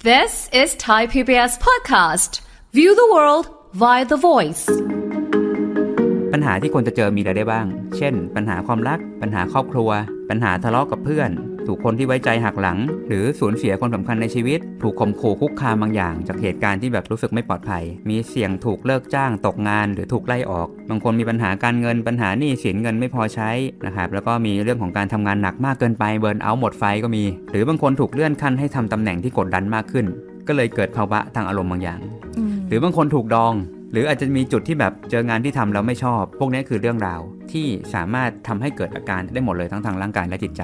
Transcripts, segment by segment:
This is Thai PBS podcast. View the world via the voice. ปัญหาที่คนจะเจอมีอะไรได้บ้างเช่นปัญหาความรักปัญหาครอบครัวปัญหาทะเลาะกับเพื่อนถูกคนที่ไว้ใจหักหลังหรือสูญเสียคนสำคัญในชีวิตถูกข่มขู่คุกคามบางอย่างจากเหตุการณ์ที่แบบรู้สึกไม่ปลอดภัยมีเสี่ยงถูกเลิกจ้างตกงานหรือถูกไล่ออกบางคนมีปัญหาการเงินปัญหาหนี้สินเงินไม่พอใช้นะครับแล้วก็มีเรื่องของการทำงานหนักมากเกินไปเบิร์นเอาท์หมดไฟก็มีหรือบางคนถูกเลื่อนขั้นให้ทำตำแหน่งที่กดดันมากขึ้นก็เลยเกิดภาวะทางอารมณ์บางอย่างหรือบางคนถูกดองหรืออาจจะมีจุดที่แบบเจองานที่ทำแล้วไม่ชอบพวกนี้คือเรื่องราวที่สามารถทำให้เกิดอาการได้หมดเลยทั้งทางร่างกายและจิตใจ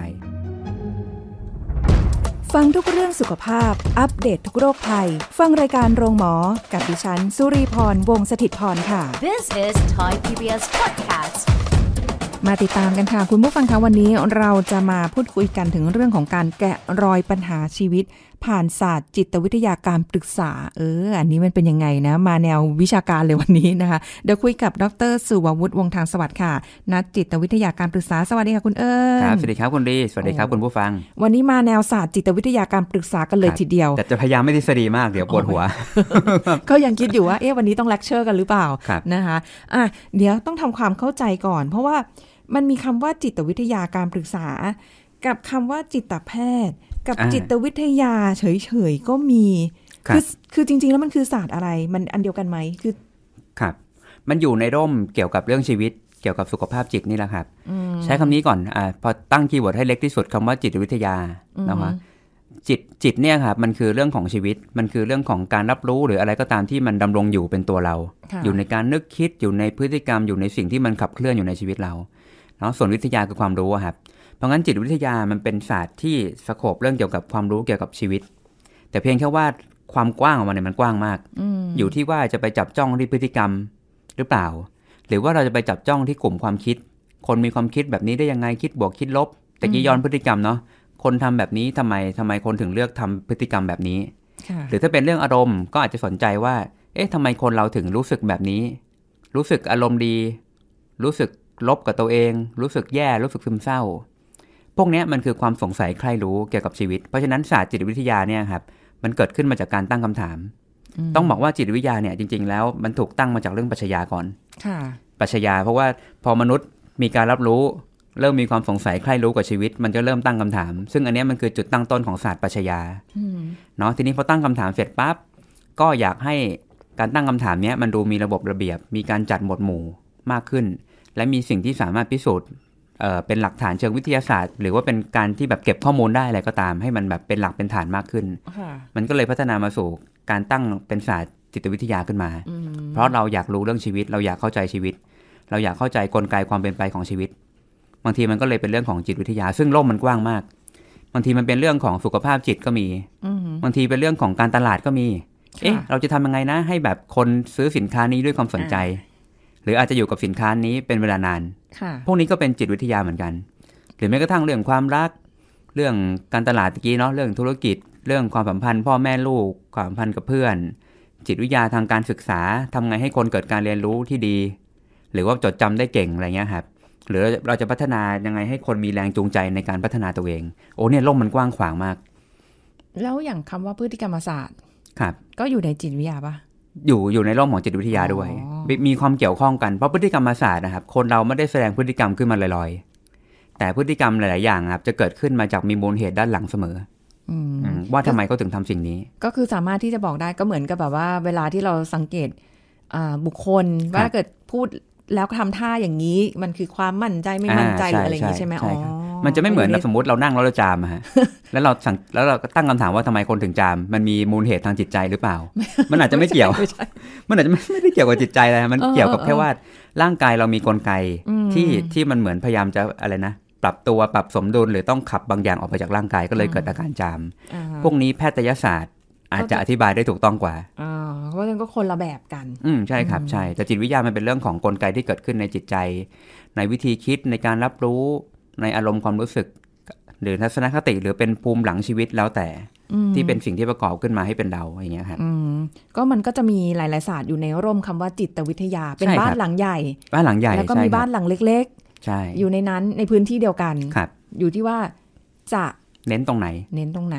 ฟังทุกเรื่องสุขภาพอัปเดต ทุกโรคภัยฟังรายการโรงหมอกับดิฉันสุรีพรวงศ์สถิตพรค่ะ This is Thai PBS podcast. มาติดตามกันค่ะคุณผู้ฟังคะวันนี้เราจะมาพูดคุยกันถึงเรื่องของการแกะรอยปัญหาชีวิตผ่านศาสตร์จิตวิทยาการปรึกษาอันนี้มันเป็นยังไงนะมาแนววิชาการเลยวันนี้นะคะเดี๋ยวคุยกับดร.สุวัวุฒิวงศ์ทางสวัสดิ์ค่ะนักจิตวิทยาการปรึกษาสวัสดีค่ะคุณครับสวัสดีครับคุณดีสวัสดีครับคุณผู้ฟังวันนี้มาแนวศาสตร์จิตวิทยาการปรึกษากันเลยทีเดียวแต่จะพยายามไม่ทฤษฎีมากเดี๋ยวปวดหัวก็ยังคิดอยู่ว่าวันนี้ต้องเลคเชอร์กันหรือเปล่านะคะเดี๋ยวต้องทำความเข้าใจก่อนเพราะว่ามันมีคำว่าจิตวิทยาการปรึกษากับคำว่าจิตแพทย์กับจิตวิทยาเฉยๆก็มีคือจริงๆแล้วมันคือศาสตร์อะไรมันอันเดียวกันไหมคือครับมันอยู่ในร่มเกี่ยวกับเรื่องชีวิตเกี่ยวกับสุขภาพจิตนี่แหละครับใช้คำนี้ก่อนพอตั้งคีย์เวิร์ดให้เล็กที่สุดคำว่าจิตวิทยานะคะจิตเนี่ยครับมันคือเรื่องของชีวิตมันคือเรื่องของการรับรู้หรืออะไรก็ตามที่มันดำรงอยู่เป็นตัวเราอยู่ในการนึกคิดอยู่ในพฤติกรรมอยู่ในสิ่งที่มันขับเคลื่อนอยู่ในชีวิตเราเนาะส่วนวิทยาคือความรู้ครับเพราะงั้นจิตวิทยามันเป็นศาสตร์ที่สโคปเรื่องเกี่ยวกับความรู้เกี่ยวกับชีวิตแต่เพียงแค่ว่าความกว้างของมันเนี่ยมันกว้างมากอยู่ที่ว่าจะไปจับจ้องที่พฤติกรรมหรือเปล่าหรือว่าเราจะไปจับจ้องที่กลุ่มความคิดคนมีความคิดแบบนี้ได้ยังไงคิดบวกคิดลบแต่กี้ย้อนพฤติกรรมเนาะคนทำแบบนี้ทำไมคนถึงเลือกทำพฤติกรรมแบบนี้หรือถ้าเป็นเรื่องอารมณ์ก็อาจจะสนใจว่าทำไมคนเราถึงรู้สึกแบบนี้รู้สึกอารมณ์ดีรู้สึกลบกับตัวเองรู้สึกแย่รู้สึกซึมเศร้าพวกนี้มันคือความสงสัยใคร่รู้เกี่ยวกับชีวิตเพราะฉะนั้นศาสตร์จิตวิทยาเนี่ยครับมันเกิดขึ้นมาจากการตั้งคำถามต้องบอกว่าจิตวิทยาเนี่ยจริงๆแล้วมันถูกตั้งมาจากเรื่องปรัชญาก่อนปรัชญาเพราะว่าพอมนุษย์มีการรับรู้เริ่มมีความสงสัยใคร่รู้กับชีวิตมันจะเริ่มตั้งคำถามซึ่งอันนี้มันคือจุดตั้งต้นของศาสตร์ปรัชญาเนาะทีนี้พอตั้งคำถามเสร็จปั๊บก็อยากให้การตั้งคำถามนี้มันดูมีระบบระเบียบมีการจัดหมวดหมู่มากขึ้นและมีสิ่งที่สามารถพิสูจน์เป็นหลักฐานเชิงวิทยาศาสตร์หรือว่าเป็นการที่แบบเก็บข้อมูลได้อะไรก็ตามให้มันแบบเป็นหลักเป็นฐานมากขึ้นมันก็เลยพัฒนามาสู่การตั้งเป็นศาสตร์จิตวิทยาขึ้นมาเพราะเราอยากรู้เรื่องชีวิตเราอยากเข้าใจชีวิตเราอยากเข้าใจกลไกความเป็นไปของชีวิตบางทีมันก็เลยเป็นเรื่องของจิตวิทยาซึ่งโลกมันกว้างมากบางทีมันเป็นเรื่องของสุขภาพจิตก็มีบางทีเป็นเรื่องของการตลาดก็มีเราจะทำยังไงนะให้แบบคนซื้อสินค้านี้ด้วยความสนใจหรืออาจจะอยู่กับสินค้านี้เป็นเวลานานพวกนี้ก็เป็นจิตวิทยาเหมือนกันหรือแม้กระทั่งเรื่องความรักเรื่องการตลาดตะกี้เนาะเรื่องธุรกิจเรื่องความสัมพันธ์พ่อแม่ลูกความสัมพันธ์กับเพื่อนจิตวิทยาทางการศึกษาทำไงให้คนเกิดการเรียนรู้ที่ดีหรือว่าจดจำได้เก่งอะไรเงี้ยครับหรือเราจะพัฒนายังไงให้คนมีแรงจูงใจในการพัฒนาตัวเองเนี่ยโลกมันกว้างขวางมากแล้วอย่างคำว่าพฤติกรรมศาสตร์ครับก็อยู่ในจิตวิทยาป่ะอยู่ในร่มของจิตวิทยาด้วยมีความเกี่ยวข้องกันเพราะพฤติกรรมศาสตร์นะครับคนเราไม่ได้แสดงพฤติกรรมขึ้นมาลอยๆแต่พฤติกรรมหลายๆอย่างครับจะเกิดขึ้นมาจากมีมูลเหตุด้านหลังเสมอว่าทำไมเขาถึงทำสิ่งนี้ก็คือสามารถที่จะบอกได้ก็เหมือนกับแบบว่าเวลาที่เราสังเกตบุคคลว่าเกิดพูดแล้วทำท่าอย่างนี้มันคือความมั่นใจไม่มั่นใจหรืออะไรอย่างนี้ใช่ไหมมันจะไม่เหมือนสมมติเรานั่งแล้วเราจามฮะแล้วเราก็ตั้งคำถามว่าทำไมคนถึงจามมันมีมูลเหตุทางจิตใจหรือเปล่ามันอาจจะไม่เกี่ยวมันอาจจะไม่ได้เกี่ยวกับจิตใจอะไรมันเกี่ยวกับแค่ว่าร่างกายเรามีกลไกที่มันเหมือนพยายามจะอะไรนะปรับตัวปรับสมดุลหรือต้องขับบางอย่างออกไปจากร่างกายก็เลยเกิดอาการจามพวกนี้แพทยศาสตร์อาจจะอธิบายได้ถูกต้องกว่าเพราะฉะนั้นก็คนละแบบกันใช่ครับใช่แต่จิตวิทยามันเป็นเรื่องของกลไกที่เกิดขึ้นในจิตใจในวิธีคิดในการรับรู้ในอารมณ์ความรู้สึกหรือทัศนคติหรือเป็นภูมิหลังชีวิตแล้วแต่ที่เป็นสิ่งที่ประกอบขึ้นมาให้เป็นเราอย่างเงี้ยครับก็มันก็จะมีหลายๆศาสตร์อยู่ในร่มคำว่าจิตวิทยาเป็นบ้านหลังใหญ่แล้วก็มีบ้านหลังเล็กๆอยู่ในนั้นในพื้นที่เดียวกันอยู่ที่ว่าจะเน้นตรงไหน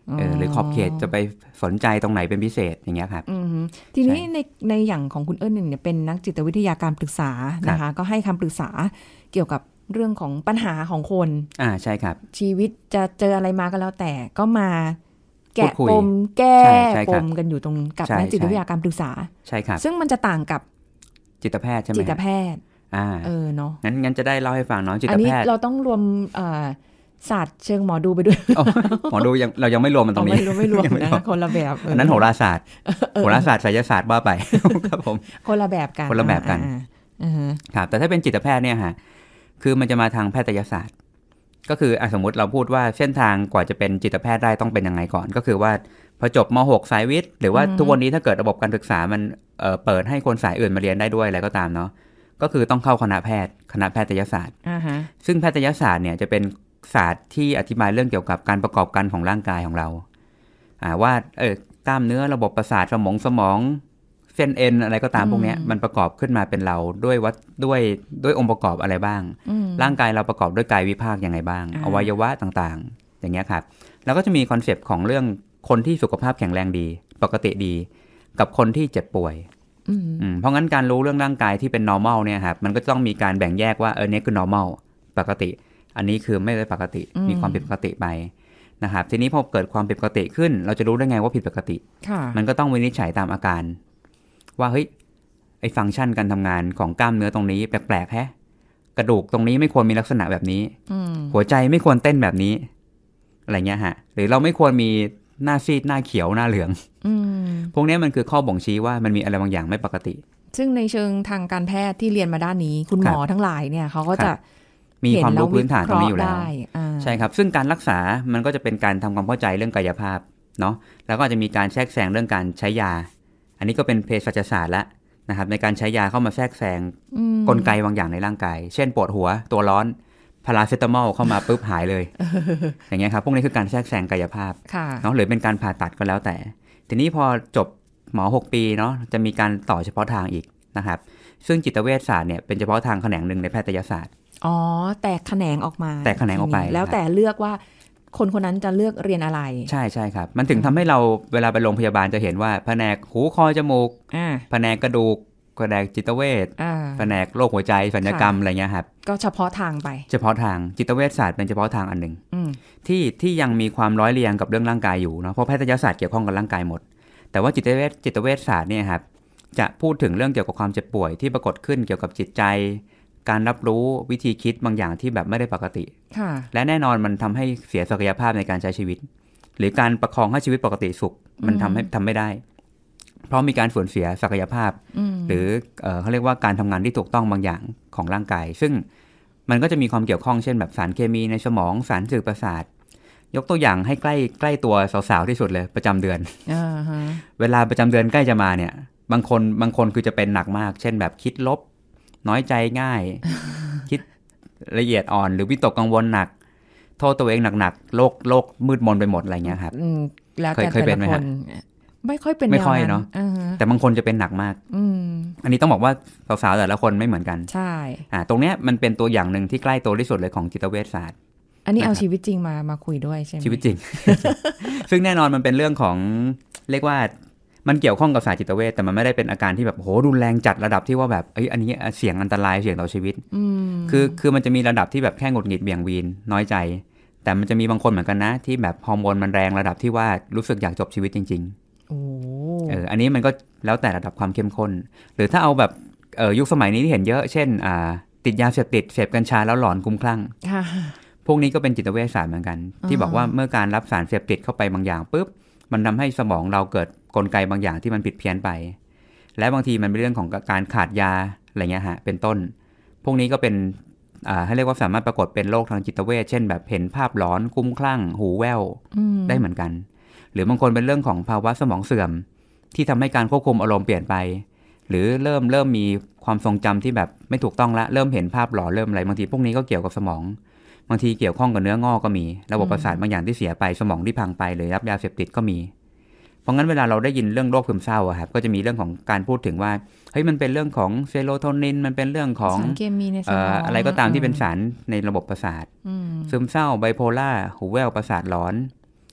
หรือขอบเขตจะไปสนใจตรงไหนเป็นพิเศษอย่างเงี้ยครับทีนี้ในอย่างของคุณเอิญเนี่ยเป็นนักจิตวิทยาการปรึกษานะคะก็ให้คำปรึกษาเกี่ยวกับเรื่องของปัญหาของคนใช่ครับชีวิตจะเจออะไรมาก็แล้วแต่ก็มาแกะปมแก้ปมกันอยู่ตรงกับนักจิตวิทยาการปรึกษาใช่ครับซึ่งมันจะต่างกับจิตแพทย์ใช่ไหมจิตแพทย์เนาะงั้นจะได้เล่าให้ฟังเนาะจิตแพทย์อันนี้เราต้องรวมศาสตร์เชิงหมอดูไปด้วยหมอดูเรายังไม่รวมมันตรงนี้ไม่รวมนะคนละแบบอันนั้นโหราศาสตร์ไสยศาสตร์ว่าไปครับผมคนละแบบกันครับแต่ถ้าเป็นจิตแพทย์เนี่ยฮะคือมันจะมาทางแพทยศาสตร์ก็คือสมมติเราพูดว่าเส้นทางกว่าจะเป็นจิตแพทย์ได้ต้องเป็นยังไงก่อนก็คือว่าพอจบม.6 สายวิทย์หรือว่าทุกวันนี้ถ้าเกิดระบบการศึกษามันเปิดให้คนสายอื่นมาเรียนได้ด้วยอะไรก็ตามเนาะก็คือต้องเข้าคณะแพทยศาสตร์ซึ่งแพทยศาสตร์เนี่ยจะเป็นศาสตร์ที่อธิบายเรื่องเกี่ยวกับการประกอบกันของร่างกายของเราว่ากล้ามเนื้อระบบประสาทสมองเส้นเอ็นอะไรก็ตามพวกนี้มันประกอบขึ้นมาเป็นเราด้วยองค์ประกอบอะไรบ้างร่างกายเราประกอบด้วยกายวิภาคยังไงบ้างอวัยวะต่างๆอย่างเงี้ยครับแล้วก็จะมีคอนเซปต์ของเรื่องคนที่สุขภาพแข็งแรงดีปกติดีกับคนที่เจ็บป่วยเพราะงั้นการรู้เรื่องร่างกายที่เป็น normal เนี่ยครับมันก็ต้องมีการแบ่งแยกว่าเนี่ยคือ normal ปกติอันนี้คือไม่ได้ปกติมีความผิดปกติไปนะครับทีนี้พอเกิดความผิดปกติขึ้นเราจะรู้ได้ไงว่าผิดปกติมันก็ต้องวินิจฉัยตามอาการว่าเฮ้ยไอ้ฟังก์ชันการทำงานของกล้ามเนื้อตรงนี้แปลกๆแฮะกระดูกตรงนี้ไม่ควรมีลักษณะแบบนี้หัวใจไม่ควรเต้นแบบนี้อะไรเงี้ยฮะหรือเราไม่ควรมีหน้าซีดหน้าเขียวหน้าเหลืองพวกนี้มันคือข้อบ่งชี้ว่ามันมีอะไรบางอย่างไม่ปกติซึ่งในเชิงทางการแพทย์ที่เรียนมาด้านนี้คุณหมอทั้งหลายเนี่ยเขาก็จะมีความรู้พื้นฐานตรงนี้อยู่แล้วใช่ครับซึ่งการรักษามันก็จะเป็นการทำความเข้าใจเรื่องกายภาพเนาะแล้วก็จะมีการแทรกแซงเรื่องการใช้ยาอันนี้ก็เป็นเภสัชศาสตร์แล้วนะครับในการใช้ยาเข้ามาแทรกแซงกลไกบางอย่างในร่างกายเช่นปวดหัวตัวร้อนพาราเซตามอลเข้ามาปุ๊บหายเลยอย่างเงี้ยครับพวกนี้คือการแทรกแซงกายภาพเนาะหรือเป็นการผ่าตัดก็แล้วแต่ทีนี้พอจบหมอ6 ปีเนาะจะมีการต่อเฉพาะทางอีกนะครับซึ่งจิตเวชศาสตร์เนี่ยเป็นเฉพาะทางแขนงหนึ่งในแพทยศาสตร์แตกแขนงออกมาแตกแขนงออกไปแล้วแต่เลือกว่าคนนั้นจะเลือกเรียนอะไรใช่ครับมันถึงทำให้เราเวลาไปโรงพยาบาลจะเห็นว่าแผนกหูคอจมูกแผนกกระดูกแผนกจิตเวชแผนกโรคหัวใจศัลยกรรมอะไรเงี้ยครับก็เฉพาะทางไปเฉพาะทางจิตเวชศาสตร์เป็นเฉพาะทางอันหนึ่งที่ยังมีความร้อยเรียงกับเรื่องร่างกายอยู่เนาะเพราะแพทยศาสตร์เกี่ยวข้องกับร่างกายหมดแต่ว่าจิตเวชศาสตร์เนี่ยครับจะพูดถึงเรื่องเกี่ยวกับความเจ็บป่วยที่ปรากฏขึ้นเกี่ยวกับจิตใจการรับรู้วิธีคิดบางอย่างที่แบบไม่ได้ปกติและแน่นอนมันทำให้เสียศักยภาพในการใช้ชีวิตหรือการประคองให้ชีวิตปกติสุขมันทำไม่ได้เพราะมีการสูญเสียศักยภาพหรือเขาเรียกว่าการทำงานที่ถูกต้องบางอย่างของร่างกายซึ่งมันก็จะมีความเกี่ยวข้องเช่นแบบสารเคมีในสมองสารสื่อประสาทยกตัวอย่างให้ใกล้ตัวสาวๆที่สุดเลยประจำเดือนเวลาประจำเดือนใกล้จะมาเนี่ยบางคนคือจะเป็นหนักมากเช่นแบบคิดลบน้อยใจง่าย คิดละเอียดอ่อนหรือวิตกกังวลหนักโทษตัวเองหนักๆโลกมืดมนไปหมดอะไรเงี้ยครับเคยเป็นไหมครับไม่ค่อยเป็นไม่ค่อยเนาะแต่บางคนจะเป็นหนักมากอันนี้ต้องบอกว่าสาวๆแต่ละคนไม่เหมือนกันใช่ตรงเนี้ยมันเป็นตัวอย่างหนึ่งที่ใกล้ตัวที่สุดเลยของจิตเวชศาสตร์อันนี้เอาชีวิตจริงมาคุยด้วยใช่ไหมชีวิตจริง ซึ่งแน่นอนมันเป็นเรื่องของเรียกว่ามันเกี่ยวข้องกับศาสตร์จิตเวชแต่มันไม่ได้เป็นอาการที่แบบโหรุนแรงจัดระดับที่ว่าแบบอันนี้เสี่ยงอันตรายเสี่ยงต่อชีวิตคือมันจะมีระดับที่แบบแค่หงุดหงิดเบี่ยงวีนน้อยใจแต่มันจะมีบางคนเหมือนกันนะที่แบบฮอร์โมนมันแรงระดับที่ว่ารู้สึกอยากจบชีวิตจริงๆอันนี้มันก็แล้วแต่ระดับความเข้มข้นหรือถ้าเอาแบบยุคสมัยนี้ที่เห็นเยอะเช่นติดยาเสพติดเสพกัญชาแล้วหลอนคลุ้มคลั่งพวกนี้ก็เป็นจิตเวชศาสตร์เหมือนกันที่บอกว่าเมื่อการรับสารเสพติดเข้าไปบางอย่างปุ๊บมันทำให้สมองเราเกิดกลไกบางอย่างที่มันผิดเพี้ยนไปและบางทีมันเป็นเรื่องของการขาดยาอะไรเงี้ยฮะเป็นต้นพวกนี้ก็เป็นให้เรียกว่าสามารถปรากฏเป็นโรคทางจิตเวชเช่นแบบเห็นภาพหลอนคลุ้มคลั่งหูแว่วได้เหมือนกันหรือบางคนเป็นเรื่องของภาวะสมองเสื่อมที่ทำให้การควบคุมอารมณ์เปลี่ยนไปหรือเริ่มมีความทรงจำที่แบบไม่ถูกต้องละเริ่มเห็นภาพหลอนเริ่มอะไรบางทีพวกนี้ก็เกี่ยวกับสมองบางทีเกี่ยวข้องกับเนื้องอกก็มีระบบประสาทบางอย่างที่เสียไปสมองที่พังไปหรือรับยาเสพติดก็มีเพราะงั้นเวลาเราได้ยินเรื่องโรคซึมเศร้าอะครับก็จะมีเรื่องของการพูดถึงว่าเฮ้ยมันเป็นเรื่องของเซโรโทนินมันเป็นเรื่องของสารเคมีในสมองอะไรก็ตามที่เป็นสารในระบบประสาทซึมเศร้าไบโพล่าหูแว่วประสาทหลอน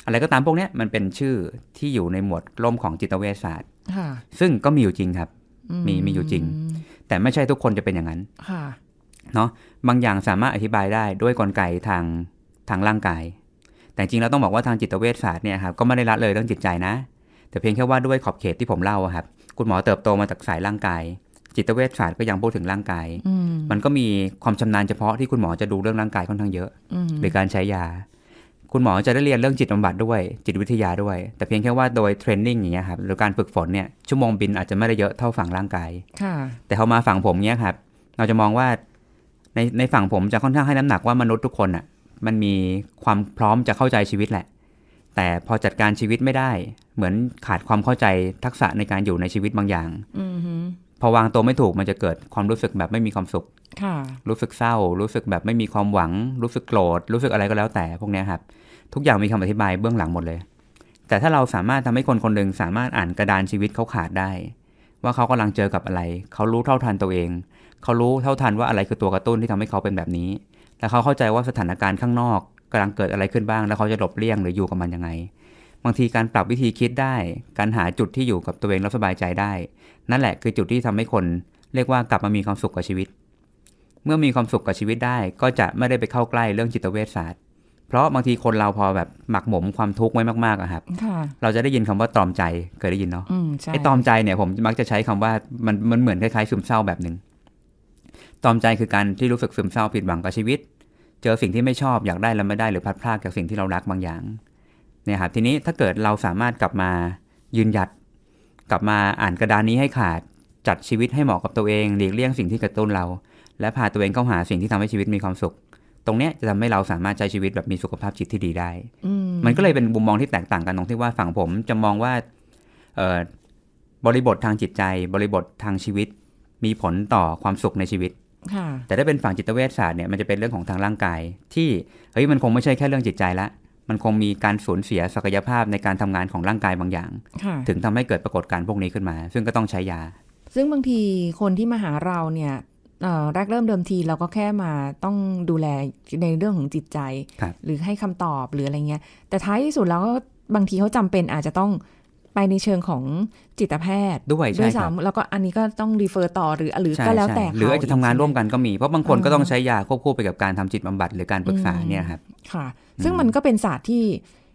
อะไรก็ตามพวกนี้มันเป็นชื่อที่อยู่ในหมวดร่มของจิตเวชศาสตร์ซึ่งก็มีอยู่จริงครับมีอยู่จริงแต่ไม่ใช่ทุกคนจะเป็นอย่างนั้นเนาะบางอย่างสามารถอธิบายได้ด้วยกลไกทางร่างกายแต่จริงเราต้องบอกว่าทางจิตเวชศาสตร์เนี่ยครับก็ไม่ได้ละเลยเรื่องจิตใจนะแต่เพียงแค่ว่าด้วยขอบเขตที่ผมเล่าครับคุณหมอเติบโตมาจากสายร่างกายจิตเวชศาสตร์ก็ยังพูดถึงร่างกายมันก็มีความชำนาญเฉพาะที่คุณหมอจะดูเรื่องร่างกายค่อนข้างเยอะหรือการใช้ยาคุณหมอจะได้เรียนเรื่องจิตบำบัดด้วยจิตวิทยาด้วยแต่เพียงแค่ว่าโดยเทรนนิ่งอย่างเงี้ยครับหรือการฝึกฝนเนี่ยชั่วโมงบินอาจจะไม่ได้เยอะเท่าฝั่งร่างกายแต่พอมาฝั่งผมเนี้ยครับเราจะมองว่าในฝั่งผมจะค่อนข้างให้น้ำหนักว่ามนุษย์ทุกคนอ่ะมันมีความพร้อมจะเข้าใจชีวิตแหละแต่พอจัดการชีวิตไม่ได้เหมือนขาดความเข้าใจทักษะในการอยู่ในชีวิตบางอย่างพอวางตัวไม่ถูกมันจะเกิดความรู้สึกแบบไม่มีความสุขรู้สึกเศร้ารู้สึกแบบไม่มีความหวังรู้สึกโกรธรู้สึกอะไรก็แล้วแต่พวกนี้ครับทุกอย่างมีคำอธิบายเบื้องหลังหมดเลยแต่ถ้าเราสามารถทำให้คนคนหนึ่งสามารถอ่านกระดานชีวิตเขาขาดได้ว่าเขากำลังเจอกับอะไรเขารู้เท่าทันตัวเองเขารู้เท่าทันว่าอะไรคือตัวกระตุ้นที่ทำให้เขาเป็นแบบนี้และเขาเข้าใจว่าสถานการณ์ข้างนอกกำลังเกิดอะไรขึ้นบ้างแล้วเขาจะหลบเลี่ยงหรืออยู่กับมันยังไงบางทีการปรับวิธีคิดได้การหาจุดที่อยู่กับตัวเองแล้วสบายใจได้นั่นแหละคือจุดที่ทำให้คนเรียกว่ากลับมามีความสุขกับชีวิตเมื่อมีความสุขกับชีวิตได้ก็จะไม่ได้ไปเข้าใกล้เรื่องจิตเวชศาสตร์เพราะบางทีคนเราพอแบบหมักหมมความทุกข์ไว้มากๆอะครับเราจะได้ยินคำว่าตรอมใจเคยได้ยินเนาะไอ้ตรอมใจเนี่ยผมมักจะใช้คำว่ามันเหมือนคล้ายๆซึมเศร้าแบบนึงตรอมใจคือการที่รู้สึกซึมเศร้าผิดหวังกับชีวิตเจอสิ่งที่ไม่ชอบอยากได้แล้วไม่ได้หรือพลัดพรากจากสิ่งที่เรารักบางอย่างเนี่ยครับทีนี้ถ้าเกิดเราสามารถกลับมายืนหยัดกลับมาอ่านกระดานนี้ให้ขาดจัดชีวิตให้เหมาะกับตัวเองหลีกเลี่ยงสิ่งที่กระตุ้นเราและพาตัวเองเข้าหาสิ่งที่ทำให้ชีวิตมีความสุขตรงนี้จะทำให้เราสามารถใช้ชีวิตแบบมีสุขภาพจิตที่ดีได้มันก็เลยเป็นมุมมองที่แตกต่างกันตรงที่ว่าฝั่งผมจะมองว่าบริบททางจิตใจบริบททางชีวิตมีผลต่อความสุขในชีวิตแต่ถ้าเป็นฝั่งจิตเวชศาสตร์เนี่ยมันจะเป็นเรื่องของทางร่างกายที่เฮ้ยมันคงไม่ใช่แค่เรื่องจิตใจละมันคงมีการสูญเสียศักยภาพในการทำงานของร่างกายบางอย่างถึงทำให้เกิดปรากฏการณ์พวกนี้ขึ้นมาซึ่งก็ต้องใช้ยาซึ่งบางทีคนที่มาหาเราเนี่ยแรกเริ่มเดิมทีเราก็แค่มาต้องดูแลในเรื่องของจิตใจหรือให้คำตอบหรืออะไรเงี้ยแต่ท้ายที่สุดแล้วบางทีเขาจำเป็นอาจจะต้องไปในเชิงของจิตแพทย์ด้วยซ้ำแล้วก็อันนี้ก็ต้องรีเฟอร์ต่อหรือก็แล้วแต่หรืออาจจะทำงานร่วมกันก็มีเพราะบางคนก็ต้องใช้ยาควบคู่ไปกับการทำจิตบำบัดหรือการปรึกษาเนี่ยครับค่ะซึ่งมันก็เป็นศาสตร์ที่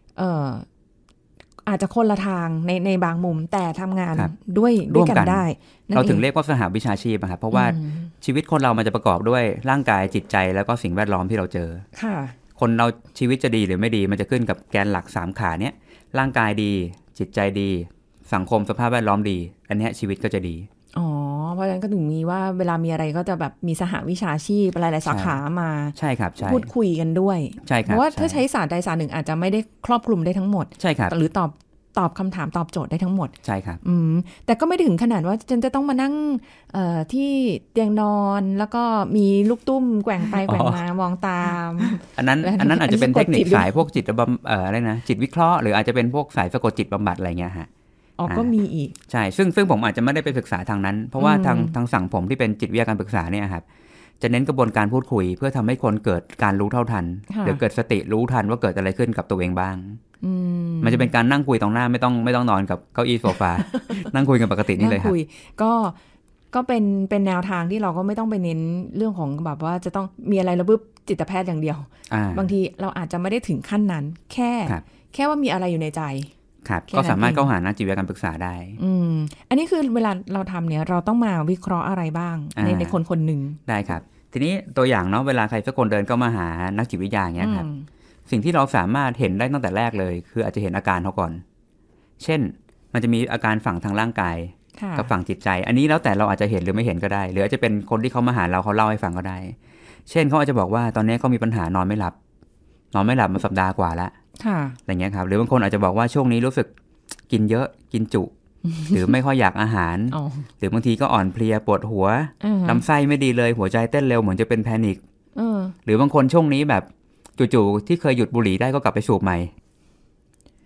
อาจจะคนละทางในบางมุมแต่ทำงานด้วยกันได้เราถึงเรียกว่าสหวิชาชีพครับเพราะว่าชีวิตคนเรามันจะประกอบด้วยร่างกายจิตใจแล้วก็สิ่งแวดล้อมที่เราเจอคนเราชีวิตจะดีหรือไม่ดีมันจะขึ้นกับแกนหลัก3ขาเนี้ยร่างกายดีจิตใจดีสังคมสภาพแวดล้อมดีอันนี้ชีวิตก็จะดีเพราะฉะนั้นก็ถึงมีว่าเวลามีอะไรก็จะแบบมีสหวิชาชีพหลายๆสาขามาใช่ครับพูดคุยกันด้วยใช่ครับเพราะว่าถ้าใช้ศาสตร์ใดศาสตร์หนึ่งอาจจะไม่ได้ครอบคลุมได้ทั้งหมดใช่ครับหรือตอบคำถามตอบโจทย์ได้ทั้งหมดใช่ครับแต่ก็ไม่ถึงขนาดว่าจะต้องมานั่งที่เตียงนอนแล้วก็มีลูกตุ้มแกว่งไปแกว่งมามองตามอันนั้นอาจจะเป็นเทคนิคสายพวกจิตอะไรนะจิตวิเคราะห์หรืออาจจะเป็นพวกสายสะกดจิตบำบัดอะไรเงี้ยฮะก็มีอีกใช่ซึ่งผมอาจจะไม่ได้ไปศึกษาทางนั้นเพราะว่าทางฝั่งผมที่เป็นจิตวิทยาการปรึกษาเนี่ยครับจะเน้นกระบวนการพูดคุยเพื่อทำให้คนเกิดการรู้เท่าทันหรือเกิดสติรู้ทันว่าเกิดอะไรขึ้นกับตัวเองบ้างมันจะเป็นการนั่งคุยตรงหน้าไม่ต้องนอนกับเก้าอี้โซฟา นั่งคุยกันปกตินี่เลยครับก็เป็นแนวทางที่เราก็ไม่ต้องไปเน้นเรื่องของแบบว่าจะต้องมีอะไรแล้วปุ๊บจิตแพทย์อย่างเดียวบางทีเราอาจจะไม่ได้ถึงขั้นนั้นแค่ว่ามีอะไรอยู่ในใจครับก็สามารถเข้าหานักจิตวิทยาการปรึกษาได้อันนี้คือเวลาเราทำเนี่ยเราต้องมาวิเคราะห์อะไรบ้างในคนคนหนึ่งได้ครับทีนี้ตัวอย่างเนาะเวลาใครสักคนเดินเข้ามาหานักจิตวิทยาอย่างเงี้ยครับสิ่งที่เราสามารถเห็นได้ตั้งแต่แรกเลยคืออาจจะเห็นอาการเขาก่อนเช่นมันจะมีอาการฝั่งทางร่างกายกับฝั่งจิตใจอันนี้แล้วแต่เราอาจจะเห็นหรือไม่เห็นก็ได้หรืออาจจะเป็นคนที่เขามาหาเราเขาเล่าให้ฟังก็ได้เช่นเขาอาจจะบอกว่าตอนนี้เขามีปัญหานอนไม่หลับมาสัปดาห์กว่าแล้วอะไรเงี้ยครับหรือบางคนอาจจะบอกว่าช่วงนี้รู้สึกกินเยอะกินจุหรือไม่ค่อยอยากอาหารหรือบางทีก็อ่อนเพลียปวดหัวลำไส้ไม่ดีเลยหัวใจเต้นเร็วเหมือนจะเป็นแพนิคหรือบางคนช่วงนี้แบบจู่ๆที่เคยหยุดบุหรี่ได้ก็กลับไปสูบใหม่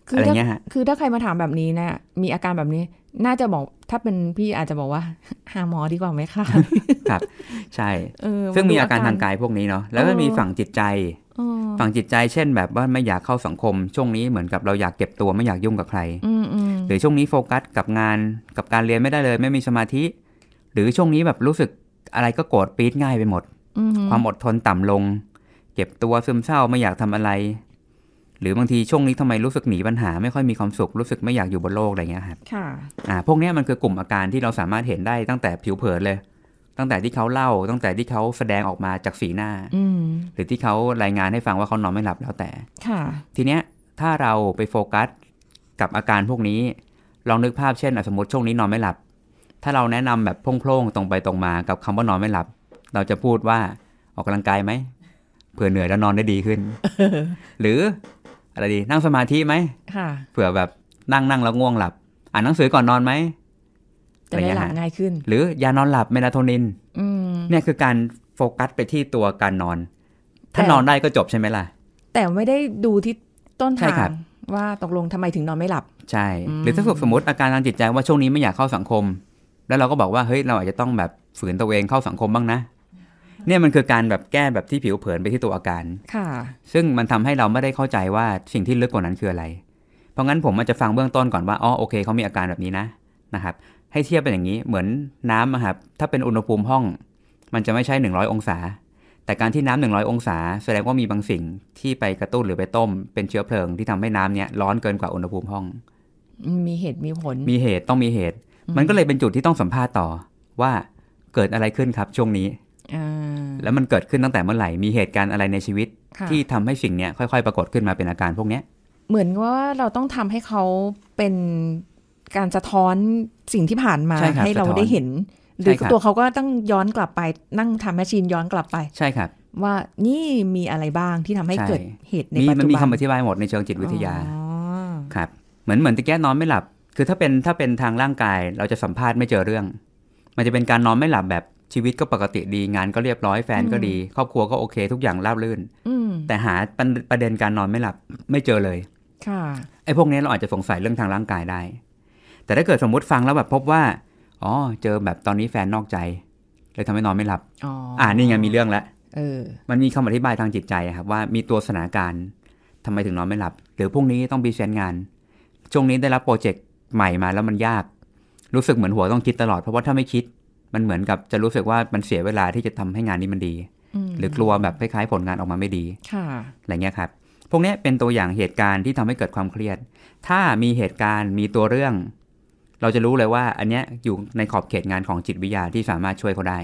อะไรเงี้ยฮะคือถ้าใครมาถามแบบนี้นะมีอาการแบบนี้น่าจะบอกถ้าเป็นพี่อาจจะบอกว่าหาหมอดีกว่าไหมคะครับใช่ซึ่งมีอาการทางกายพวกนี้เนาะแล้วก็มีฝั่งจิตใจฝั่งจิตใจเช่นแบบว่าไม่อยากเข้าสังคมช่วงนี้เหมือนกับเราอยากเก็บตัวไม่อยากยุ่งกับใครหรือช่วงนี้โฟกัสกับงานกับการเรียนไม่ได้เลยไม่มีสมาธิหรือช่วงนี้แบบรู้สึกอะไรก็โกรธปี๊ดง่ายไปหมดความอดทนต่ำลงเก็บตัวซึมเศร้าไม่อยากทำอะไรหรือบางทีช่วงนี้ทำไมรู้สึกหนีปัญหาไม่ค่อยมีความสุขรู้สึกไม่อยากอยู่บนโลกอะไรเงี้ยครับพวกนี้มันคือกลุ่มอาการที่เราสามารถเห็นได้ตั้งแต่ผิวเผินเลยตั้งแต่ที่เขาเล่าตั้งแต่ที่เขาแสดงออกมาจากสีหน้าหรือที่เขารายงานให้ฟังว่าเขานอนไม่หลับแล้วแต่ทีเนี้ยถ้าเราไปโฟกัสกับอาการพวกนี้ลองนึกภาพเช่นสมมติช่วงนี้นอนไม่หลับถ้าเราแนะนำแบบโพล่งๆตรงไปตรงมากับคำว่านอนไม่หลับเราจะพูดว่าออกกำลังกายไหมเผื่อเหนื่อยแล้วนอนได้ดีขึ้น หรืออะไรดีนั่งสมาธิไหมเผื่อแบบนั่งแล้วง่วงหลับอ่านหนังสือก่อนนอนไหมจะได้หลับง่ายขึ้นหรือยานอนหลับเมลาโทนินเนี่ยคือการโฟกัสไปที่ตัวการนอนถ้านอนได้ก็จบใช่ไหมล่ะแต่ไม่ได้ดูที่ต้นทางว่าตกลงทำไมถึงนอนไม่หลับใช่หรือถ้าสมมติอาการทางจิตใจว่าช่วงนี้ไม่อยากเข้าสังคมแล้วเราก็บอกว่าเฮ้ยเราอาจจะต้องแบบฝืนตัวเองเข้าสังคมบ้างนะเนี่ยมันคือการแบบแก้แบบที่ผิวเผินไปที่ตัวอาการซึ่งมันทำให้เราไม่ได้เข้าใจว่าสิ่งที่ลึกกว่านั้นคืออะไรเพราะงั้นผมอาจจะฟังเบื้องต้นก่อนว่าอ๋อโอเคเขามีอาการแบบนี้นะครับให้เทียบเป็นอย่างนี้เหมือนน้ำครับถ้าเป็นอุณหภูมิห้องมันจะไม่ใช่100องศาแต่การที่น้ำ100องศาแสดงว่ามีบางสิ่งที่ไปกระตุ้นหรือไปต้มเป็นเชื้อเพลิงที่ทำให้น้ำเนี้ยร้อนเกินกว่าอุณหภูมิห้องมีเหตุมีผลมีเหตุต้องมีเหตุมันก็เลยเป็นจุดที่ต้องสัมภาษณ์ต่อว่าเกิดอะไรขึ้นครับช่วงนี้แล้วมันเกิดขึ้นตั้งแต่เมื่อไหร่มีเหตุการณ์อะไรในชีวิตที่ทำให้สิ่งนี้ค่อยๆปรากฏขึ้นมาเป็นอาการพวกนี้เหมือนว่าเราต้องทำให้เขาเป็นการสะท้อนสิ่งที่ผ่านมา ให้เราได้เห็นหรือตัวเขาก็ต้องย้อนกลับไปนั่งทำแมชชีนย้อนกลับไปใช่ครับว่านี่มีอะไรบ้างที่ทำให้เกิดเหตุในปัจจุบันมันมีคำอธิบายหมดในเชิงจิตวิทยาครับเหมือนตะแกนอนไม่หลับคือถ้าเป็นทางร่างกายเราจะสัมภาษณ์ไม่เจอเรื่องมันจะเป็นการนอนไม่หลับแบบชีวิตก็ปกติดีงานก็เรียบร้อยแฟนก็ดีครอบครัวก็โอเคทุกอย่างราบรื่นแต่หาประเด็นการนอนไม่หลับไม่เจอเลยไอ้พวกนี้เราอาจจะสงสัยเรื่องทางร่างกายได้แต่ถ้าเกิดสมมุติฟังแล้วแบบพบว่าอ๋อเจอแบบตอนนี้แฟนนอกใจเลยทำให้นอนไม่หลับนี่ไงมีเรื่องแล้วมันมีคำอธิบายทางจิตใจครับว่ามีตัวสถานการณ์ทำไมถึงนอนไม่หลับหรือพรุ่งนี้ต้องพรีเซนต์งานช่วงนี้ได้รับโปรเจกต์ใหม่มาแล้วมันยากรู้สึกเหมือนหัวต้องคิดตลอดเพราะว่าถ้าไม่คิดมันเหมือนกับจะรู้สึกว่ามันเสียเวลาที่จะทำให้งานนี้มันดีหรือกลัวแบบคล้ายๆผลงานออกมาไม่ดีอะไรเงี้ยครับพวกนี้เป็นตัวอย่างเหตุการณ์ที่ทำให้เกิดความเครียดถ้ามีเหตุการณ์มีตัวเรื่องเราจะรู้เลยว่าอันเนี้ยอยู่ในขอบเขตงานของจิตวิทยาที่สามารถช่วยเขาได้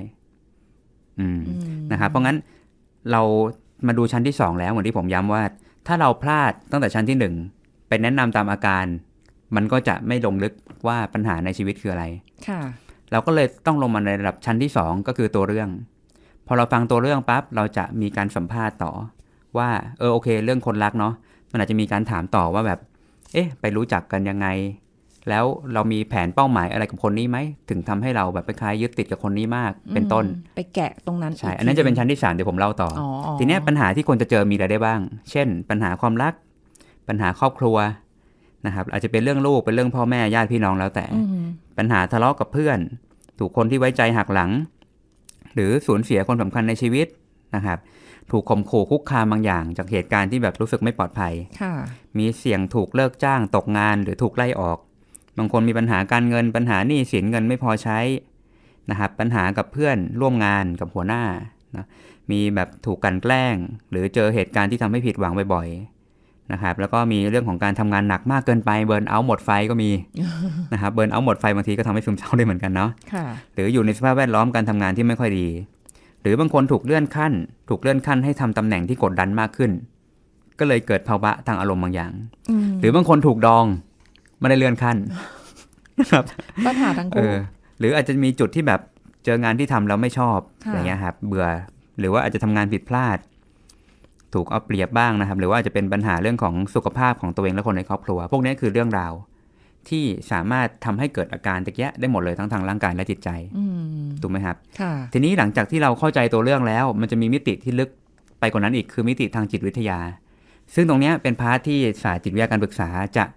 นะครับเพราะงั้นเรามาดูชั้นที่2แล้วเหมือนที่ผมย้ำว่าถ้าเราพลาดตั้งแต่ชั้นที่1ไปแนะนำตามอาการมันก็จะไม่ลงลึกว่าปัญหาในชีวิตคืออะไรเราก็เลยต้องลงมาในระดับชั้นที่2ก็คือตัวเรื่องพอเราฟังตัวเรื่องปั๊บเราจะมีการสัมภาษณ์ต่อว่าโอเคเรื่องคนรักเนาะมันอาจจะมีการถามต่อว่าแบบไปรู้จักกันยังไงแล้วเรามีแผนเป้าหมายอะไรกับคนนี้ไหมถึงทำให้เราแบบคล้ายๆยึดติดกับคนนี้มากเป็นต้นไปแกะตรงนั้นใช่อันนั้นจะเป็นชั้นที่3เดี๋ยวผมเล่าต่อทีนี้ปัญหาที่คนจะเจอมีอะไรได้บ้างเช่นปัญหาความรักปัญหาครอบครัวนะครับอาจจะเป็นเรื่องลูกเป็นเรื่องพ่อแม่ญาติพี่น้องแล้วแต่ปัญหาทะเลาะกับเพื่อนถูกคนที่ไว้ใจหักหลังหรือสูญเสียคนสำคัญในชีวิตนะครับถูกข่มขู่คุกคามบางอย่างจากเหตุการณ์ที่แบบรู้สึกไม่ปลอดภัยมีเสี่ยงถูกเลิกจ้างตกงานหรือถูกไล่ออกบางคนมีปัญหาการเงินปัญหาหนี้สินเงินไม่พอใช้นะครับปัญหากับเพื่อนร่วมงานกับหัวหน้านะมีแบบถูกกลั่นแกล้งหรือเจอเหตุการณ์ที่ทำให้ผิดหวังบ่อยๆนะครับแล้วก็มีเรื่องของการทำงานหนักมากเกินไปเบิร์นเอาท์หมดไฟก็มี นะครับเบิร์นเอาท์หมดไฟบางทีก็ทำให้ซึมเศร้าได้เหมือนกันเนาะหรืออยู่ในสภาพแวดล้อมการทำงานที่ไม่ค่อยดีหรือบางคนถูกเลื่อนขั้นให้ทำตำแหน่งที่กดดันมากขึ้นก็เลยเกิดภาวะทางอารมณ์บางอย่างหรือบางคนถูกดองไม่ได้เลื่อนขั้นนะครับปัญหาทั้งคู่หรืออาจจะมีจุดที่แบบเจองานที่ทำแล้วไม่ชอบอะไรเงี้ยครับเบื่อหรือว่าอาจจะทำงานผิดพลาดถูกเอาเปรียบบ้างนะครับหรือว่าจะเป็นปัญหาเรื่องของสุขภาพของตัวเองและคนในครอบครัวพวกนี้คือเรื่องราวที่สามารถทำให้เกิดอาการตะเกียได้หมดเลยทั้งทางร่างกายและจิตใจถูกไหมครับทีนี้หลังจากที่เราเข้าใจตัวเรื่องแล้วมันจะมีมิติที่ลึกไปกว่านั้นอีกคือมิติทางจิตวิทยาซึ่งตรงนี้เป็นพาร์ทที่ศาสตร์จิตวิทยาการปรึกษาจะ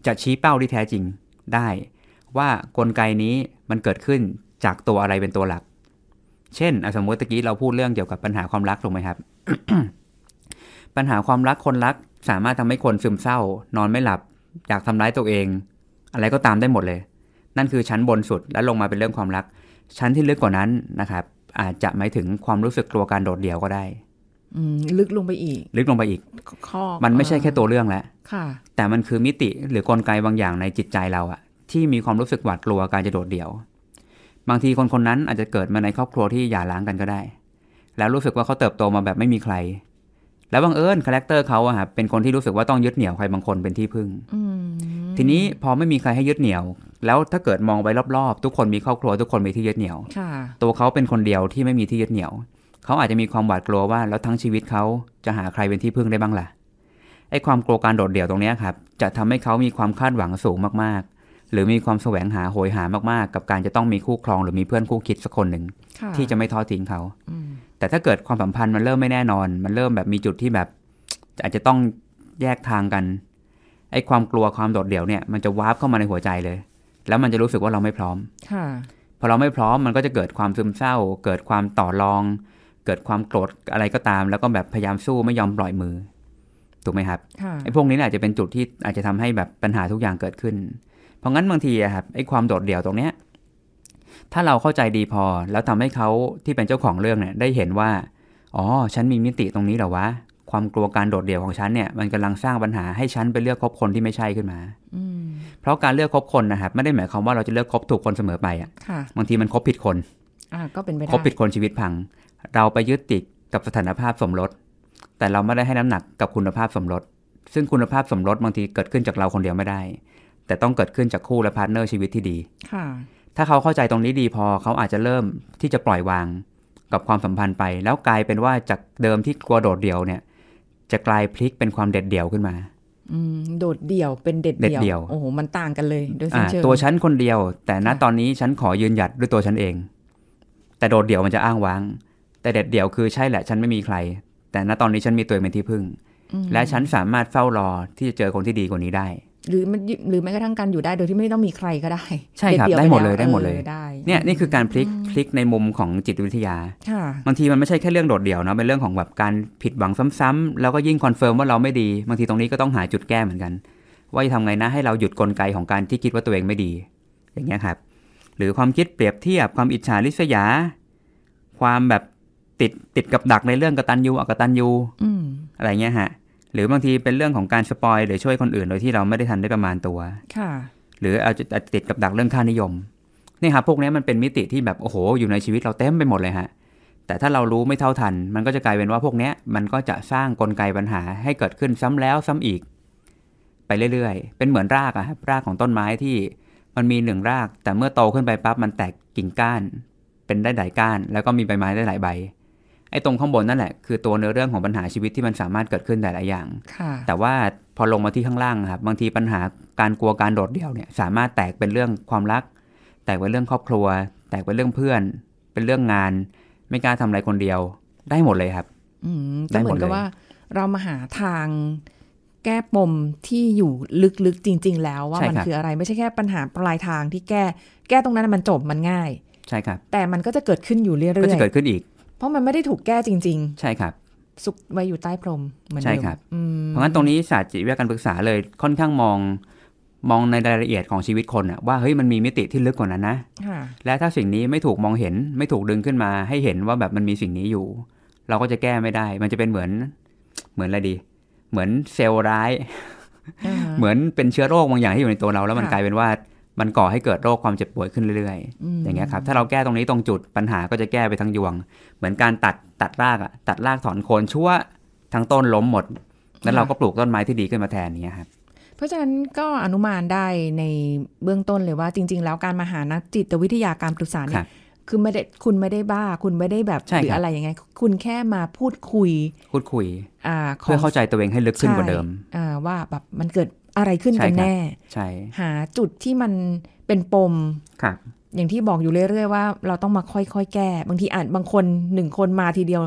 จะชี้เป้าที่แท้จริงได้ว่ากลไกนี้มันเกิดขึ้นจากตัวอะไรเป็นตัวหลักเช่นสมมติตะกี้เราพูดเรื่องเกี่ยวกับปัญหาความรักถูกไหมครับ ปัญหาความรักคนรักสามารถทำให้คนซึมเศร้านอนไม่หลับอยากทำร้ายตัวเองอะไรก็ตามได้หมดเลยนั่นคือชั้นบนสุดแล้วลงมาเป็นเรื่องความรักชั้นที่ลึกกว่านั้นนะครับอาจจะหมายถึงความรู้สึกกลัวการโดดเดี่ยวก็ได้ลึกลงไปอีกมันไม่ใช่แค่ตัวเรื่องแล้วค่ะแต่มันคือมิติหรือกลไกบางอย่างในจิตใจเราอะที่มีความรู้สึกหวาดกลัวการจะโดดเดี่ยวบางทีคนคนนั้นอาจจะเกิดมาในครอบครัวที่หย่าร้างกันก็ได้แล้วรู้สึกว่าเขาเติบโตมาแบบไม่มีใครแล้วบังเอิญคาแรคเตอร์เขาอะครับเป็นคนที่รู้สึกว่าต้องยึดเหนี่ยวใครบางคนเป็นที่พึ่งทีนี้พอไม่มีใครให้ยึดเหนี่ยวแล้วถ้าเกิดมองไปรอบๆทุกคนมีครอบครัวทุกคนมีที่ยึดเหนี่ยวตัวเขาเป็นคนเดียวที่ไม่มีที่ยึดเหนี่ยวเขาอาจจะมีความหวาดกลัวว่าแล้วทั้งชีวิตเขาจะหาใครเป็นที่พึ่งได้บ้างล่ะไอ้ความกลัวการโดดเดี่ยวตรงนี้ครับจะทำให้เขามีความคาดหวังสูงมากๆหรือมีความแสวงหาโหยหามากๆกับการจะต้องมีคู่ครองหรือมีเพื่อนคู่คิดสักคนหนึ่งที่จะไม่ทอดทิ้งเขาแต่ถ้าเกิดความสัมพันธ์มันเริ่มไม่แน่นอนมันเริ่มแบบมีจุดที่แบบอาจจะต้องแยกทางกันไอ้ความกลัวความโดดเดี่ยวเนี่ยมันจะวาร์ปเข้ามาในหัวใจเลยแล้วมันจะรู้สึกว่าเราไม่พร้อมพอเราไม่พร้อมมันก็จะเกิดความซึมเศร้าเกิดความต่อรองเกิดความโกรธอะไรก็ตามแล้วก็แบบพยายามสู้ไม่ยอมปล่อยมือถูกไหมครับไอ้พวกนี้อาจจะเป็นจุดที่อาจจะทำให้แบบปัญหาทุกอย่างเกิดขึ้นเพราะงั้นบางทีครับไอ้ความโดดเดี่ยวตรงเนี้ยถ้าเราเข้าใจดีพอแล้วทำให้เขาที่เป็นเจ้าของเรื่องเนี่ยได้เห็นว่าอ๋อฉันมีมิติตรงนี้เหรอวะความกลัวการโดดเดี่ยวของฉันเนี่ยมันกำลังสร้างปัญหาให้ฉันไปเลือกคบคนที่ไม่ใช่ขึ้นมาเพราะการเลือกคบคนนะครับไม่ได้หมายความว่าเราจะเลือกคบถูกคนเสมอไปอ่ะบางทีมันคบผิดคนก็เป็นไปได้คบผิดคนชีวิตพังเราไปยึดติดกับสถานภาพสมรสแต่เราไม่ได้ให้น้ำหนักกับคุณภาพสมรสซึ่งคุณภาพสมรสบางทีเกิดขึ้นจากเราคนเดียวไม่ได้แต่ต้องเกิดขึ้นจากคู่และพาร์ทเนอร์ชีวิตที่ดีถ้าเขาเข้าใจตรงนี้ดีพอเขาอาจจะเริ่มที่จะปล่อยวางกับความสัมพันธ์ไปแล้วกลายเป็นว่าจากเดิมที่กลัวโดดเดี่ยวเนี่ยจะกลายพลิกเป็นความเด็ดเดี่ยวขึ้นมาโดดเดี่ยวเป็นเด็ดเดี่ยวโอ้โหมันต่างกันเลยโดยสิ้นเชิงตัวฉันคนเดียวแต่ณตอนนี้ฉันขอยืนหยัดด้วยตัวฉันเองแต่โดดเดี่ยวมันจะอ้างว้างแต่เด็ดเดี่ยวคือใช่แหละฉันไม่มีใครแต่ณตอนนี้ฉันมีตัวเองเป็นที่พึ่งและฉันสามารถเฝ้ารอที่จะเจอคนที่ดีกว่านี้ได้หรือแม้กระทั่งการอยู่ได้โดยที่ไม่ต้องมีใครก็ได้ใช่ครับได้หมดเลยเนี่ยนี่คือการพลิกในมุมของจิตวิทยาบางทีมันไม่ใช่แค่เรื่องโดดเดี่ยวนะเป็นเรื่องของแบบการผิดหวังซ้ำๆแล้วก็ยิ่งคอนเฟิร์มว่าเราไม่ดีบางทีตรงนี้ก็ต้องหาจุดแก้เหมือนกันว่าจะทำไงนะให้เราหยุดกลไกของการที่คิดว่าตัวเองไม่ดีอย่างเงี้ยครับหรือความคิดเปรียบเทียบความอิจฉาริษยาความแบบติดกับดักในเรื่องกตัญญูอกตัญญูอะไรเงี้ยฮะหรือบางทีเป็นเรื่องของการสปอยหรือช่วยคนอื่นโดยที่เราไม่ได้ทันได้ประมาณตัวหรืออาจจะติดกับดักเรื่องค่านิยมนี่ครับพวกนี้มันเป็นมิติที่แบบโอ้โหอยู่ในชีวิตเราเต็มไปหมดเลยฮะแต่ถ้าเรารู้ไม่เท่าทันมันก็จะกลายเป็นว่าพวกนี้มันก็จะสร้างกลไกปัญหาให้เกิดขึ้นซ้ำแล้วซ้ำอีกไปเรื่อยๆเป็นเหมือนรากอะครับรากของต้นไม้ที่มันมีหนึ่งรากแต่เมื่อโตขึ้นไปปั๊บมันแตกกิ่งก้านเป็นได้หลายก้านแล้วก็มีใบไม้ได้หลายใบไอ้ตรงข้างบนนั่นแหละคือตัวเนื้อเรื่องของปัญหาชีวิตที่มันสามารถเกิดขึ้นหลายๆอย่างแต่ว่าพอลงมาที่ข้างล่างครับบางทีปัญหาการกลัวการโดดเดี่ยวเนี่ยสามารถแตกเป็นเรื่องความรักแตกเป็นเรื่องครอบครัวแตกเป็นเรื่องเพื่อนเป็นเรื่องงานไม่กล้าทำอะไรคนเดียวได้หมดเลยครับได้เหมือนกับว่าเรามาหาทางแก้ปมที่อยู่ลึกๆจริงๆแล้วว่ามันคืออะไรไม่ใช่แค่ปัญหาปลายทางที่แก้ตรงนั้นมันจบมันง่ายใช่ครับแต่มันก็จะเกิดขึ้นอยู่เรื่อยๆก็จะเกิดขึ้นอีกเพราะมันไม่ได้ถูกแก้จริงๆใช่ครับซุกไว้อยู่ใต้พรมเหมือนเดิมใช่ครับเพราะงั้นตรงนี้ศาสตร์จิตวิทยาการปรึกษาเลยค่อนข้างมองในรายละเอียดของชีวิตคนอะว่าเฮ้ยมันมีมิติที่ลึกกว่านั้นนะและถ้าสิ่งนี้ไม่ถูกมองเห็นไม่ถูกดึงขึ้นมาให้เห็นว่าแบบมันมีสิ่งนี้อยู่เราก็จะแก้ไม่ได้มันจะเป็นเหมือนอะไรดีเหมือนเซลล์ร้าย เหมือนเป็นเชื้อโรคบางอย่างที่อยู่ในตัวเราแล้วมันกลายเป็นว่ามันก่อให้เกิดโรคความเจ็บป่วยขึ้นเรื่อยๆอย่างเงี้ยครับถ้าเราแก้ตรงนี้ตรงจุดปัญหาก็จะแก้ไปทั้งยวงเหมือนการตัดรากอะตัดรากถอนโคนชั่วทั้งต้นล้มหมดแล้วเราก็ปลูกต้นไม้ที่ดีขึ้นมาแทนนี้ครับเพราะฉะนั้นก็อนุมานได้ในเบื้องต้นเลยว่าจริงๆแล้วการมาหานักจิตวิทยาการปรึกษาเนี่ยคือไม่ได้คุณไม่ได้บ้าคุณไม่ได้แบบหรืออะไรยังไงคุณแค่มาพูดคุยเพื่อเข้าใจตัวเองให้ลึกขึ้นกว่าเดิมว่าแบบมันเกิดอะไรขึ้นกันแน่หาจุดที่มันเป็นปมอย่างที่บอกอยู่เรื่อยๆว่าเราต้องมาค่อยๆแก้บางทีบางคน1คนมาทีเดียว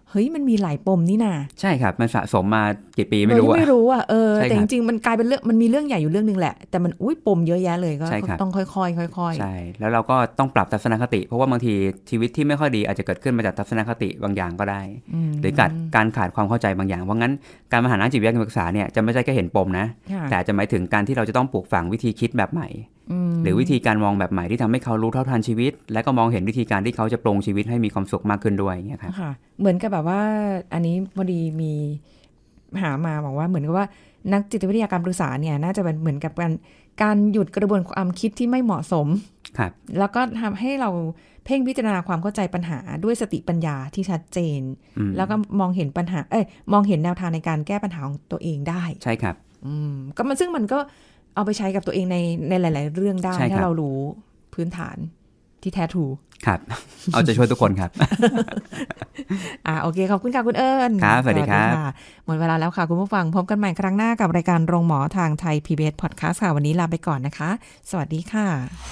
เฮ้ยมันมีหลายปมนี่นาใช่ครับมันสะสมมากี่ปีไม่รู้อ่ะแต่จริงๆมันกลายเป็นเรื่องมันมีเรื่องใหญ่อยู่เรื่องนึงแหละแต่มันปมเยอะแยะเลยก็ต้องค่อยๆค่อยๆใช่แล้วเราก็ต้องปรับทัศนคติเพราะว่าบางทีชีวิตที่ไม่ค่อยดีอาจจะเกิดขึ้นมาจากทัศนคติบางอย่างก็ได้หรือการขาดความเข้าใจบางอย่างเพราะงั้นการมาหานักจิตวิทยาปรึกษาเนี่ยจะไม่ใช่แค่เห็นปมนะแต่จะหมายถึงการที่เราจะต้องปลูกฝังวิธีคิดแบบใหม่หรือวิธีการมองแบบใหม่ที่ทำให้เขารู้เท่าทันชีวิตและก็มองเห็นวิธีการที่เขาจะปรุงชีวิตให้มีความสุขมากขึ้นด้วยอย่างเงี้ยครับเหมือนกับแบบว่าอันนี้พอดีมีหามาบอกว่าเหมือนกับว่านักจิตวิทยาการปรึกษาเนี่ยน่าจะเป็นเหมือนกับการหยุดกระบวนความคิดที่ไม่เหมาะสมครับแล้วก็ทำให้เราเพ่งพิจารณาความเข้าใจปัญหาด้วยสติปัญญาที่ชัดเจนแล้วก็มองเห็นปัญหามองเห็นแนวทางในการแก้ปัญหาของตัวเองได้ใช่ครับก็มันซึ่งมันก็เอาไปใช้กับตัวเองในหลายๆเรื่องได้ถ้าเรารู้พื้นฐานที่แท้ทรูครับเอาใจช่วยทุกคนครับโอเคขอบคุณค่ะคุณเอิญครับสวัสดีครับหมดเวลาแล้วค่ะคุณผู้ฟังพบกันใหม่ครั้งหน้ากับรายการโรงหมอทางไทย PBS Podcast ค่ะวันนี้ลาไปก่อนนะคะสวัสดีค่ะ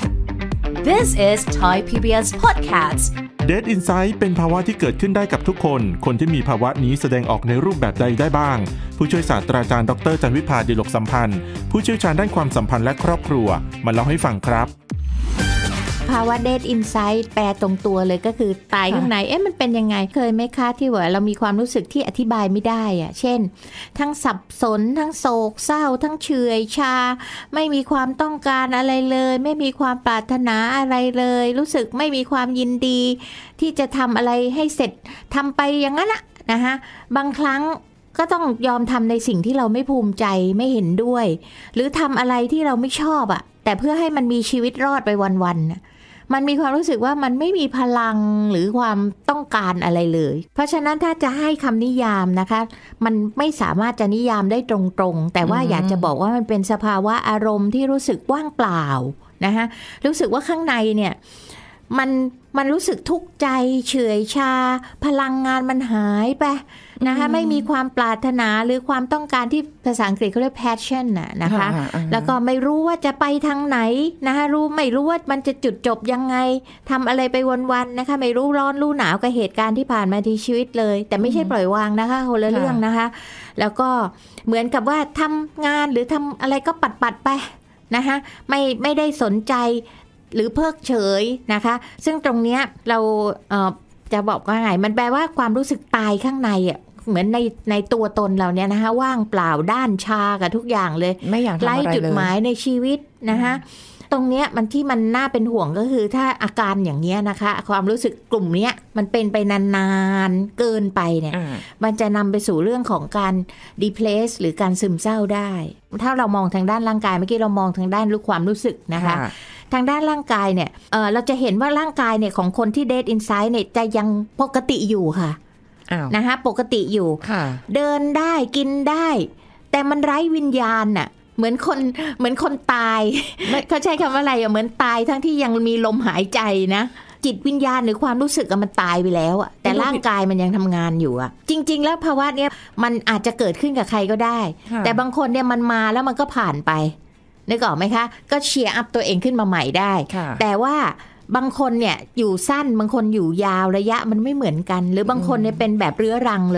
This is Thai PBS Podcast Dead Insight เป็นภาวะที่เกิดขึ้นได้กับทุกคนที่มีภาวะนี้แสดงออกในรูปแบบใดได้บ้างผู้ช่วยศาสตราจารย์ดรจันวิภา ดิลกสัมพันธ์ผู้เชี่ยวชาญด้านความสัมพันธ์และครอบครัวมาเล่าให้ฟังครับภาวะ Dead Insight แปลตรงตัวเลยก็คือตายข้างในมันเป็นยังไงเคยไหมคะที่ว่าเรามีความรู้สึกที่อธิบายไม่ได้อะเช่นทั้งสับสนทั้งโศกเศร้าทั้งเฉื่อยชาไม่มีความต้องการอะไรเลยไม่มีความปรารถนาอะไรเลยรู้สึกไม่มีความยินดีที่จะทำอะไรให้เสร็จทำไปอย่างนั้นนะคะบางครั้งก็ต้องยอมทำในสิ่งที่เราไม่ภูมิใจไม่เห็นด้วยหรือทำอะไรที่เราไม่ชอบแต่เพื่อให้มันมีชีวิตรอดไปวันๆมันมีความรู้สึกว่ามันไม่มีพลังหรือความต้องการอะไรเลยเพราะฉะนั้นถ้าจะให้คำนิยามนะคะมันไม่สามารถจะนิยามได้ตรงๆแต่ว่าอยากจะบอกว่ามันเป็นสภาวะอารมณ์ที่รู้สึกว่างเปล่านะคะรู้สึกว่าข้างในเนี่ยมันรู้สึกทุกข์ใจเฉื่อยชาพลังงานมันหายไปนะคะไม่มีความปรารถนาหรือความต้องการที่ภาษาอังกฤษเขาเรียก passion นะคะแล้วก็ไม่รู้ว่าจะไปทางไหนนะคะไม่รู้ว่ามันจะจุดจบยังไงทำอะไรไปวันๆนะคะไม่รู้ร้อนรู้หนาวกับเหตุการณ์ที่ผ่านมาที่ชีวิตเลยแต่ไม่ใช่ปล่อยวางนะคะคนละเรื่องนะคะแล้วก็เหมือนกับว่าทำงานหรือทำอะไรก็ปัดไปนะคะไม่ได้สนใจหรือเพิกเฉยนะคะซึ่งตรงเนี้ยเราจะบอกว่าไงมันแปลว่าความรู้สึกตายข้างในเหมือนในตัวตนเราเนี่ยนะคะว่างเปล่าด้านชากับทุกอย่างเลยไม่อยากทำอะไรเลยไร้จุดหมายในชีวิตนะคะตรงเนี้ยมันที่มันน่าเป็นห่วงก็คือถ้าอาการอย่างเงี้ยนะคะความรู้สึกกลุ่มเนี้ยมันเป็นไปนานๆเกินไปเนี่ยมันจะนำไปสู่เรื่องของการ depress หรือการซึมเศร้าได้ถ้าเรามองทางด้านร่างกายเมื่อกี้เรามองทางด้านความรู้สึกนะคะทางด้านร่างกายเนี่ยเราจะเห็นว่าร่างกายเนี่ยของคนที่ Dead Inside เนี่ยจะยังปกติอยู่ค่ะนะคะปกติอยู่เดินได้กินได้แต่มันไร้วิญญาณน่ะเหมือนคนตายเขาใช้คำว่าอะไรเหมือนตายทั้งที่ยังมีลมหายใจนะจิตวิญญาณหรือความรู้สึกมันตายไปแล้วแต่ร่างกายมันยังทำงานอยู่จริงๆแล้วภาวะเนี้ยมันอาจจะเกิดขึ้นกับใครก็ได้แต่บางคนเนี่ยมันมาแล้วมันก็ผ่านไปนึกออกไหมคะก็เชียร์อัพตัวเองขึ้นมาใหม่ได้แต่ว่าบางคนเนี่ยอยู่สั้นบางคนอยู่ยาวระยะมันไม่เหมือนกันหรือบางคนเนี่ยเป็นแบบเรื้อรังเลย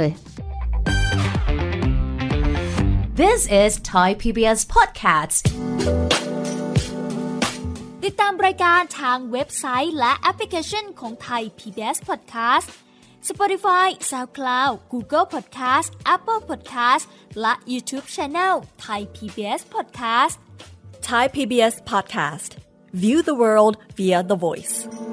This is Thai PBS Podcast ติดตามรายการทางเว็บไซต์และแอปพลิเคชันของ Thai PBS Podcast Spotify SoundCloud Google Podcast Apple Podcast และ YouTube Channel Thai PBS Podcast Thai PBS Podcast View the world via the voice